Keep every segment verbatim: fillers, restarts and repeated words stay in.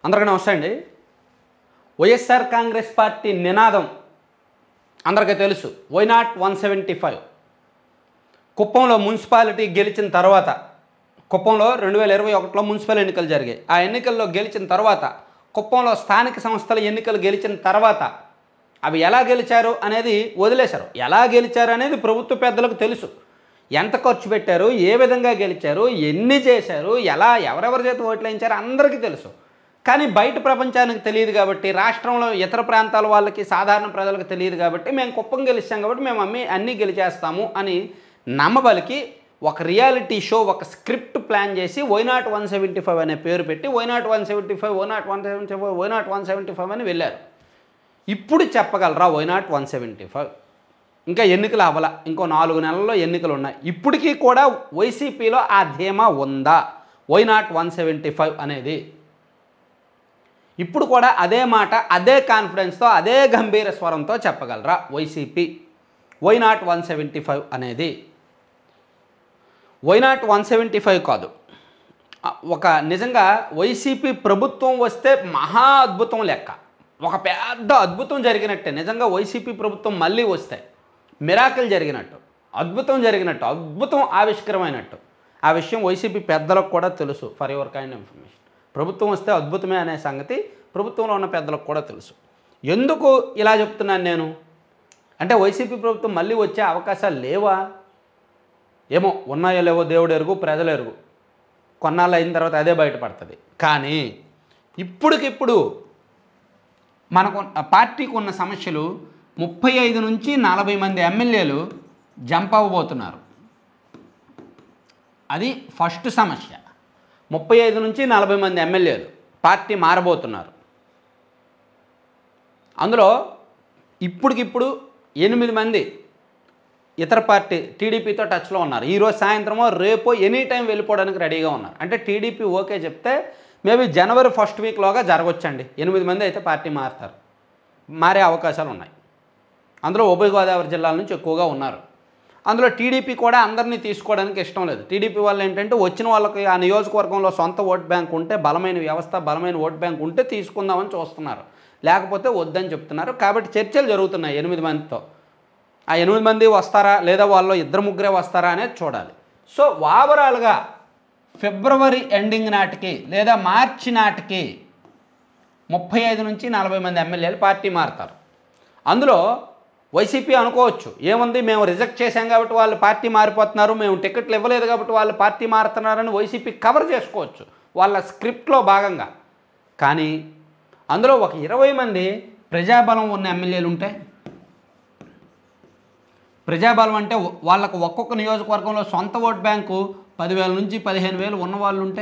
అందరికీ నమస్తే అండి. వైఎస్ఆర్ కాంగ్రెస్ పార్టీ నినాదం అందరికీ తెలుసు, why not one seventy five. కుప్పంలో మున్సిపాలిటీ గెలిచిన తర్వాత, కుప్పంలో రెండు వేల ఇరవై ఒకటిలో మున్సిపల్ ఎన్నికలు జరిగాయి. ఆ ఎన్నికల్లో గెలిచిన తర్వాత, కుప్పంలో స్థానిక సంస్థల ఎన్నికలు గెలిచిన తర్వాత అవి ఎలా గెలిచారు అనేది వదిలేశారు. ఎలా గెలిచారు అనేది ప్రభుత్వ పెద్దలకు తెలుసు. ఎంత ఖర్చు పెట్టారు, ఏ విధంగా గెలిచారు, ఎన్ని చేశారు, ఎలా ఎవరెవరి చేత ఓట్లు వేయించారు అందరికీ తెలుసు. కానీ బయట ప్రపంచానికి తెలియదు కాబట్టి, రాష్ట్రంలో ఇతర ప్రాంతాల వాళ్ళకి సాధారణ ప్రజలకు తెలియదు కాబట్టి, మేము కుప్పం గెలిచాం కాబట్టి మేము అమ్మి అన్నీ గెలిచేస్తాము అని నమ్మబలికి ఒక రియాలిటీ షో, ఒక స్క్రిప్ట్ ప్లాన్ చేసి why not one seventy five అనే పేరు పెట్టి why not one seventy five why not one seventy five why not one seventy five అని వెళ్ళారు. ఇప్పుడు చెప్పగలరా why not one seventy five? ఇంకా ఎన్నికలు అవ్వాల, ఇంకో నాలుగు నెలల్లో ఎన్నికలు ఉన్నాయి. ఇప్పటికీ కూడా వైసీపీలో ఆ ధీమా ఉందా why not one seventy five అనేది? ఇప్పుడు కూడా అదే మాట, అదే కాన్ఫిడెన్స్తో, అదే గంభీర స్వరంతో చెప్పగలరా YCP why not one seventy five అనేది? Why not one seventy five కాదు, ఒక నిజంగా వైసీపీ ప్రభుత్వం వస్తే మహా అద్భుతం లెక్క, ఒక పెద్ద అద్భుతం జరిగినట్టే. నిజంగా వైసీపీ ప్రభుత్వం మళ్ళీ వస్తే మిరాకిల్ జరిగినట్టు, అద్భుతం జరిగినట్టు, అద్భుతం ఆవిష్కరమైనట్టు. ఆ విషయం వైసీపీ పెద్దలకు కూడా తెలుసు. ఫర్ యువర్ కైండ్ ఇన్ఫర్మేషన్, ప్రభుత్వం వస్తే అద్భుతమే అనే సంగతి ప్రభుత్వంలో ఉన్న పెద్దలకు కూడా తెలుసు. ఎందుకు ఇలా చెప్తున్నాను నేను అంటే, వైసీపీ ప్రభుత్వం మళ్ళీ వచ్చే అవకాశాలు లేవా? ఏమో, ఉన్నాయో లేవో దేవుడు ఎరుగు, ప్రజలు ఎరుగు. కొన్నాళ్ళు అయిన తర్వాత అదే బయటపడుతుంది. కానీ ఇప్పటికిప్పుడు మనకు పార్టీకి ఉన్న సమస్యలు, ముప్పై ఐదు నుంచి నలభై మంది ఎమ్మెల్యేలు జంప్ అవ్వబోతున్నారు. అది ఫస్ట్ సమస్య. ముప్పై ఐదు నుంచి నలభై మంది ఎమ్మెల్యేలు పార్టీ మారబోతున్నారు. అందులో ఇప్పటికిప్పుడు ఎనిమిది మంది ఇతర పార్టీ టీడీపీతో టచ్లో ఉన్నారు. ఈరోజు సాయంత్రమో రేపో ఎనీ టైం వెళ్ళిపోవడానికి రెడీగా ఉన్నారు. అంటే టీడీపీ ఓకే చెప్తే మేబీ జనవరి ఫస్ట్ వీక్లోగా జరగవచ్చండి. ఎనిమిది మంది అయితే పార్టీ మారుతారు, మారే అవకాశాలు ఉన్నాయి. అందులో ఉభయ గోదావరి జిల్లాల నుంచి ఎక్కువగా ఉన్నారు. అందులో టీడీపీ కూడా అందరినీ తీసుకోవడానికి ఇష్టం లేదు. టీడీపీ వాళ్ళు ఏంటంటే, వచ్చిన వాళ్ళకి ఆ నియోజకవర్గంలో సొంత ఓట్ బ్యాంక్ ఉంటే, బలమైన వ్యవస్థ, బలమైన ఓట్ బ్యాంక్ ఉంటే తీసుకుందామని చూస్తున్నారు, లేకపోతే వద్దని చెప్తున్నారు. కాబట్టి చర్చలు జరుగుతున్నాయి ఎనిమిది మందితో. ఆ ఎనిమిది మంది వస్తారా లేదా వాళ్ళు ఇద్దరు ముగ్గురే వస్తారా అనేది చూడాలి. సో ఓవరాల్గా ఫిబ్రవరి ఎండింగ్ నాటికి లేదా మార్చి నాటికి ముప్పై ఐదు నుంచి నలభై మంది ఎమ్మెల్యేలు పార్టీ మారుతారు. అందులో వైసీపీ అనుకోవచ్చు, ఏముంది మేము రిజెక్ట్ చేశాం కాబట్టి వాళ్ళు పార్టీ మారిపోతున్నారు, మేము టికెట్లు ఇవ్వలేదు కాబట్టి వాళ్ళు పార్టీ మారుతున్నారని వైసీపీ కవర్ చేసుకోవచ్చు వాళ్ళ స్క్రిప్ట్లో భాగంగా. కానీ అందులో ఒక ఇరవై మంది ప్రజాబలం ఉన్న ఎమ్మెల్యేలు ఉంటే, ప్రజాబలం అంటే వాళ్ళకు ఒక్కొక్క నియోజకవర్గంలో సొంత ఓట్ బ్యాంకు పదివేల నుంచి పదిహేను వేలు ఉన్న వాళ్ళు ఉంటే,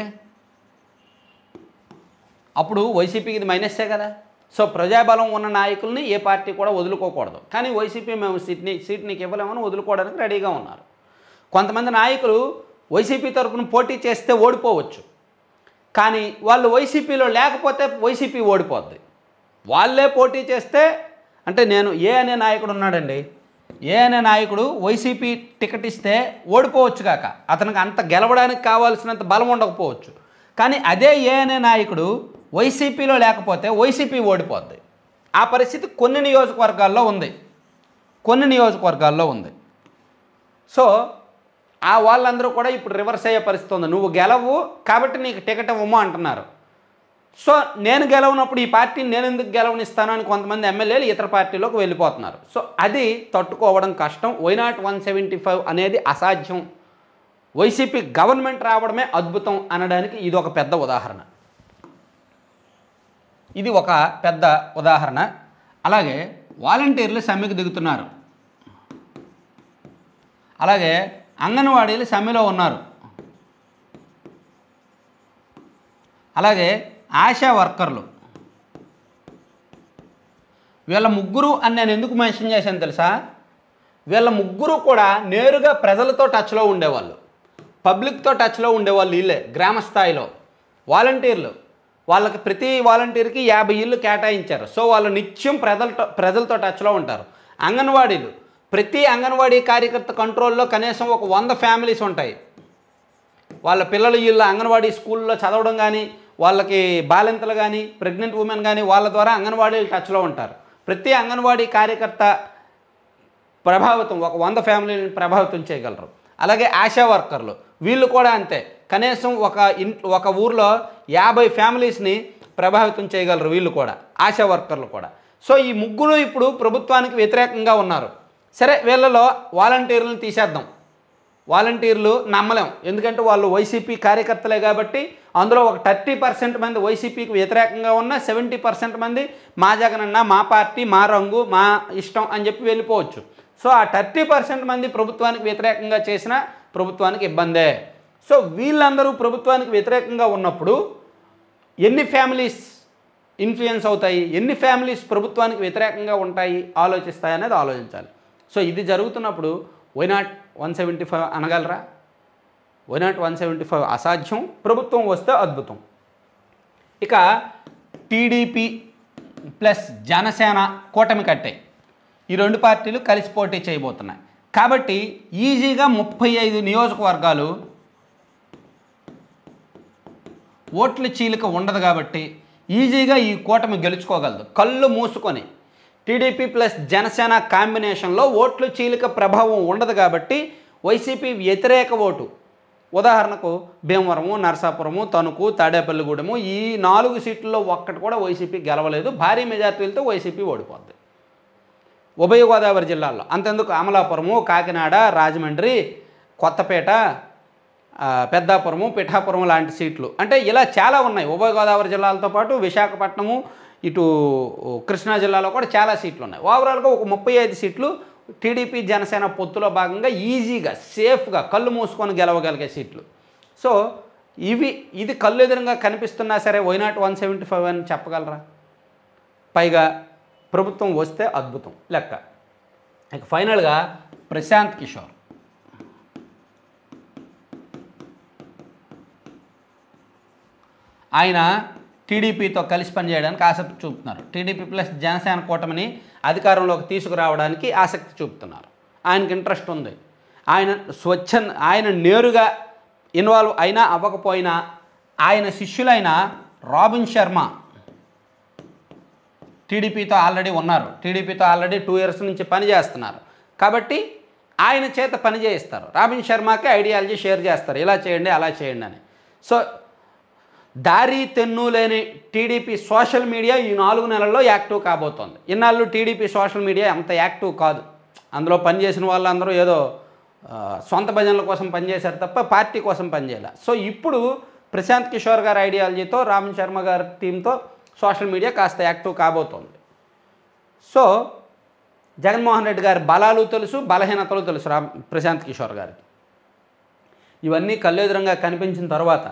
అప్పుడు వైసీపీకి ఇది మైనస్సే కదా. సో ప్రజాబలం ఉన్న నాయకుల్ని ఏ పార్టీ కూడా వదులుకోకూడదు. కానీ వైసీపీ మేము సీట్ని సీట్ నీకు ఇవ్వలేమని వదులుకోవడానికి రెడీగా ఉన్నారు. కొంతమంది నాయకులు వైసీపీ తరఫున పోటీ చేస్తే ఓడిపోవచ్చు, కానీ వాళ్ళు వైసీపీలో లేకపోతే వైసీపీ ఓడిపోద్ది. వాళ్ళే పోటీ చేస్తే, అంటే నేను ఏ అనే నాయకుడు ఉన్నాడండి, ఏ అనే నాయకుడు వైసీపీ టికెట్ ఇస్తే ఓడిపోవచ్చు కాక, అతనికి అంత గెలవడానికి కావాల్సినంత బలం ఉండకపోవచ్చు. కానీ అదే ఏ అనే నాయకుడు వైసీపీలో లేకపోతే వైసీపీ ఓడిపోద్ది. ఆ పరిస్థితి కొన్ని నియోజకవర్గాల్లో ఉంది, కొన్ని నియోజకవర్గాల్లో ఉంది. సో ఆ వాళ్ళందరూ కూడా ఇప్పుడు రివర్స్ అయ్యే పరిస్థితి ఉంది. నువ్వు గెలవు కాబట్టి నీకు టికెట్ ఇవ్వము అంటున్నారు. సో నేను గెలవనప్పుడు ఈ పార్టీని నేను ఎందుకు గెలవనిస్తాను అని కొంతమంది ఎమ్మెల్యేలు ఇతర పార్టీలోకి వెళ్ళిపోతున్నారు. సో అది తట్టుకోవడం కష్టం. Why not one seventy five అనేది అసాధ్యం, వైసీపీ గవర్నమెంట్ రావడమే అద్భుతం అనడానికి ఇది ఒక పెద్ద ఉదాహరణ. ఇది ఒక పెద్ద ఉదాహరణ. అలాగే వాలంటీర్లు సమ్మెకు దిగుతున్నారు, అలాగే అంగన్వాడీలు సమ్మెలో ఉన్నారు, అలాగే ఆశా వర్కర్లు. వీళ్ళ ముగ్గురు అని నేను ఎందుకు మెన్షన్ చేశాను తెలుసా? వీళ్ళ ముగ్గురు కూడా నేరుగా ప్రజలతో టచ్లో ఉండేవాళ్ళు, పబ్లిక్తో టచ్లో ఉండేవాళ్ళు. వీళ్ళే గ్రామ స్థాయిలో వాలంటీర్లు, వాళ్ళకి ప్రతి వాలంటీర్కి యాభై ఇళ్ళు కేటాయించారు. సో వాళ్ళు నిత్యం ప్రజలతో ప్రజలతో టచ్లో ఉంటారు. అంగన్వాడీలు, ప్రతి అంగన్వాడీ కార్యకర్త కంట్రోల్లో కనీసం ఒక వంద ఫ్యామిలీస్ ఉంటాయి. వాళ్ళ పిల్లలు వీళ్ళ అంగన్వాడీ స్కూల్లో చదవడం కానీ, వాళ్ళకి బాలింతలు కానీ ప్రెగ్నెంట్ ఉమెన్ కానీ వాళ్ళ ద్వారా అంగన్వాడీలు టచ్లో ఉంటారు. ప్రతి అంగన్వాడీ కార్యకర్త ప్రభావితం, ఒక వంద ఫ్యామిలీని ప్రభావితం చేయగలరు. అలాగే ఆశా వర్కర్లు వీళ్ళు కూడా అంతే, కనీసం ఒక ఇన్ ఒక ఊర్లో యాభై ఫ్యామిలీస్ని ప్రభావితం చేయగలరు వీళ్ళు కూడా, ఆశా వర్కర్లు కూడా. సో ఈ ముగ్గురు ఇప్పుడు ప్రభుత్వానికి వ్యతిరేకంగా ఉన్నారు. సరే, వీళ్ళలో వాలంటీర్లను తీసేద్దాం. వాలంటీర్లు నమ్మలేం, ఎందుకంటే వాళ్ళు వైసీపీ కార్యకర్తలే కాబట్టి. అందులో ఒక థర్టీ పర్సెంట్ మంది వైసీపీకి వ్యతిరేకంగా ఉన్న, సెవెంటీ పర్సెంట్ మంది మా జగనన్న, మా పార్టీ, మా రంగు, మా ఇష్టం అని చెప్పి వెళ్ళిపోవచ్చు. సో ఆ థర్టీ పర్సెంట్ మంది ప్రభుత్వానికి వ్యతిరేకంగా చేసిన ప్రభుత్వానికి ఇబ్బందే. సో వీళ్ళందరూ ప్రభుత్వానికి వ్యతిరేకంగా ఉన్నప్పుడు ఎన్ని ఫ్యామిలీస్ ఇన్ఫ్లుయెన్స్ అవుతాయి, ఎన్ని ఫ్యామిలీస్ ప్రభుత్వానికి వ్యతిరేకంగా ఉంటాయి, ఆలోచిస్తాయి అనేది ఆలోచించాలి. సో ఇది జరుగుతున్నప్పుడు why not one seventy five అనగలరా? Why not one seventy five అసాధ్యం, ప్రభుత్వం వస్తే అద్భుతం. ఇక టీడీపీ ప్లస్ జనసేన కూటమి కట్టాయి, ఈ రెండు పార్టీలు కలిసి పోటీ చేయబోతున్నాయి. కాబట్టి ఈజీగా ముప్పై ఐదు నియోజకవర్గాలు ఓట్ల చీలిక ఉండదు కాబట్టి ఈజీగా ఈ కూటమి గెలుచుకోగలదు. కళ్ళు మూసుకొని టీడీపీ ప్లస్ జనసేన కాంబినేషన్లో ఓట్లు చీలిక ప్రభావం ఉండదు కాబట్టి వైసీపీ వ్యతిరేక ఓటు, ఉదాహరణకు భీమవరము, నరసాపురము, తణుకు, తాడేపల్లిగూడెము, ఈ నాలుగు సీట్లలో ఒక్కటి కూడా వైసీపీ గెలవలేదు. భారీ మెజార్టీలతో వైసీపీ ఓడిపోద్ది. ఉభయ గోదావరి జిల్లాల్లో అంతెందుకు, అమలాపురము, కాకినాడ, రాజమండ్రి, కొత్తపేట, పెద్దాపురము, పిఠాపురం లాంటి సీట్లు, అంటే ఇలా చాలా ఉన్నాయి. ఉభయ గోదావరి జిల్లాలతో పాటు విశాఖపట్నము, ఇటు కృష్ణా జిల్లాలో కూడా చాలా సీట్లు ఉన్నాయి. ఓవరాల్గా ఒక ముప్పై ఐదు సీట్లు టీడీపీ జనసేన పొత్తులో భాగంగా ఈజీగా సేఫ్గా కళ్ళు మూసుకొని గెలవగలిగే సీట్లు. సో ఇవి ఇది కళ్ళు ఎదురుగా కనిపిస్తున్నా సరే why not one seventy five అని చెప్పగలరా? పైగా ప్రభుత్వం వస్తే అద్భుతం లెక్క. ఇక ఫైనల్గా ప్రశాంత్ కిషోర్, ఆయన టీడీపీతో కలిసి పనిచేయడానికి ఆసక్తి చూపుతున్నారు. టీడీపీ ప్లస్ జనసేన కూటమిని అధికారంలోకి తీసుకురావడానికి ఆసక్తి చూపుతున్నారు. ఆయనకి ఇంట్రెస్ట్ ఉంది. ఆయన స్వచ్ఛంద ఆయన నేరుగా ఇన్వాల్వ్ అయినా అవ్వకపోయినా ఆయన శిష్యులైన రాబిన్ శర్మ టీడీపీతో ఆల్రెడీ ఉన్నారు. టీడీపీతో ఆల్రెడీ టూ ఇయర్స్ నుంచి పనిచేస్తున్నారు కాబట్టి ఆయన చేత పని చేయిస్తారు. రాబిన్ శర్మకి ఐడియాలజీ షేర్ చేస్తారు, ఇలా చేయండి అలా చేయండి అని. సో దారి తెన్ను లేని టీడీపీ సోషల్ మీడియా ఈ నాలుగు నెలల్లో యాక్టివ్ కాబోతోంది. ఇన్నాళ్ళు టీడీపీ సోషల్ మీడియా అంత యాక్టివ్ కాదు. అందులో పనిచేసిన వాళ్ళందరూ ఏదో సొంత భజనల కోసం పనిచేశారు తప్ప పార్టీ కోసం పనిచేయాలి. సో ఇప్పుడు ప్రశాంత్ కిషోర్ గారి ఐడియాలజీతో రాబిన్ శర్మ గారి టీంతో సోషల్ మీడియా కాస్త యాక్టివ్ కాబోతోంది. సో జగన్మోహన్ రెడ్డి గారి బలాలు తెలుసు, బలహీనతలు తెలుసు రా ప్రశాంత్ కిషోర్ గారికి. ఇవన్నీ కళ్ళెదురంగా కనిపించిన తర్వాత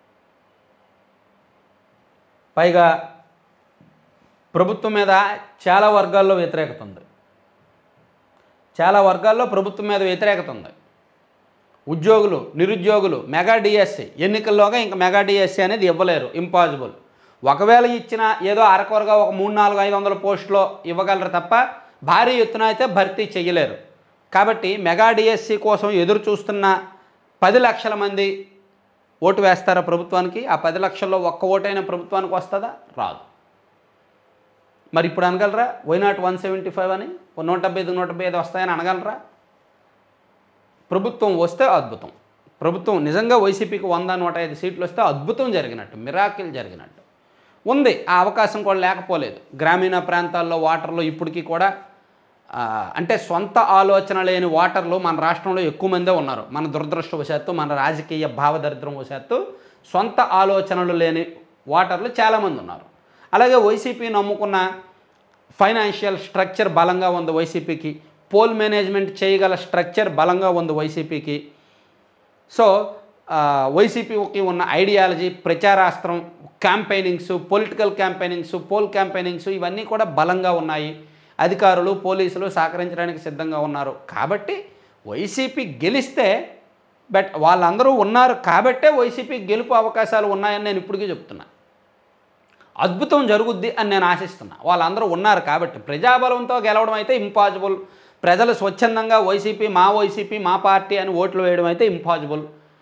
పైగా ప్రభుత్వం మీద చాలా వర్గాల్లో వ్యతిరేకత ఉంది. చాలా వర్గాల్లో ప్రభుత్వం మీద వ్యతిరేకత ఉంది. ఉద్యోగులు, నిరుద్యోగులు మెగా డిఎస్సి ఎన్నికల్లోగా ఇంకా మెగా డిఎస్సి అనేది ఇవ్వలేరు, ఇంపాసిబుల్. ఒకవేళ ఇచ్చినా ఏదో అరకొరగా ఒక మూడు నాలుగు ఐదు వందల పోస్టులో ఇవ్వగలరు తప్ప భారీ ఎత్తున అయితే భర్తీ చేయలేరు. కాబట్టి మెగా డిఎస్సి కోసం ఎదురు చూస్తున్న పది లక్షల మంది ఓటు వేస్తారా ప్రభుత్వానికి? ఆ పది లక్షల్లో ఒక్క ఓటైనా ప్రభుత్వానికి వస్తుందా? రాదు. మరి ఇప్పుడు అనగలరా why not one seventy five అని? నూట డెబ్బై ఐదు నూట డెబ్బై ఐదు వస్తాయని అనగలరా? ప్రభుత్వం వస్తే అద్భుతం. ప్రభుత్వం నిజంగా వైసీపీకి వంద నూట ఐదు సీట్లు వస్తే అద్భుతం జరిగినట్టు, మిరాకిల్ జరిగినట్టు ఉంది. ఆ అవకాశం కూడా లేకపోలేదు. గ్రామీణ ప్రాంతాల్లో ఓటర్లు ఇప్పటికీ కూడా అంటే సొంత ఆలోచన లేని ఓటర్లు మన రాష్ట్రంలో ఎక్కువ మందే ఉన్నారు. మన దురదృష్టవశాత్తు, మన రాజకీయ భావదరిద్రం వశాత్తు సొంత ఆలోచనలు లేని ఓటర్లు చాలామంది ఉన్నారు. అలాగే వైసీపీ నమ్ముకున్న ఫైనాన్షియల్ స్ట్రక్చర్ బలంగా ఉంది వైసీపీకి, పోల్ మేనేజ్మెంట్ చేయగల స్ట్రక్చర్ బలంగా ఉంది వైసీపీకి. సో వైసీపీకి ఉన్న ఐడియాలజీ, ప్రచారాస్త్రం, campaignings, political campaignings, poll campaignings ఇవన్నీ కూడా బలంగా ఉన్నాయి. అధికారులు, పోలీసులు సహకరించడానికి సిద్ధంగా ఉన్నారు. కాబట్టి వైసీపీ గెలిస్తే బట్ వాళ్ళందరూ ఉన్నారు కాబట్టే వైసీపీ గెలుపు అవకాశాలు ఉన్నాయని నేను ఇప్పటికీ చెప్తున్నా. అద్భుతం జరుగుద్ది అని నేను ఆశిస్తున్నా. వాళ్ళందరూ ఉన్నారు కాబట్టి. ప్రజాబలంతో గెలవడం అయితే ఇంపాసిబుల్. ప్రజలు స్వచ్ఛందంగా వైసీపీ మా వైసీపీ మా పార్టీ అని ఓట్లు వేయడం అయితే ఇంపాసిబుల్.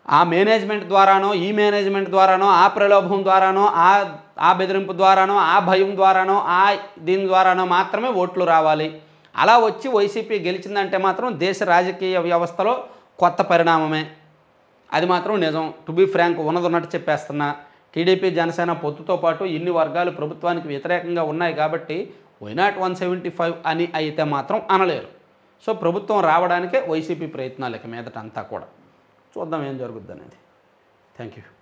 ఆ మేనేజ్మెంట్ ద్వారానో ఈ మేనేజ్మెంట్ ద్వారానో ఆ ప్రలోభం ద్వారానో ఆ ఆ బెదిరింపు ద్వారానో ఆ భయం ద్వారానో ఆ దీని ద్వారానో మాత్రమే ఓట్లు రావాలి. అలా వచ్చి వైసీపీ గెలిచిందంటే మాత్రం దేశ రాజకీయ వ్యవస్థలో కొత్త పరిణామమే. అది మాత్రం నిజం. టు బీ ఫ్రాంక్ ఉన్నది ఉన్నట్టు చెప్పేస్తున్నా. టీడీపీ జనసేన పొత్తుతో పాటు ఇన్ని వర్గాలు ప్రభుత్వానికి వ్యతిరేకంగా ఉన్నాయి కాబట్టి వైనాట్ వన్ సెవెంటీ ఫైవ్ అని అయితే మాత్రం అనలేరు. సో ప్రభుత్వం రావడానికే వైసీపీ ప్రయత్నాలు ఇక మీదట అంతా కూడా. చూద్దాం ఏం జరుగుద్ది అనేది. Thank you.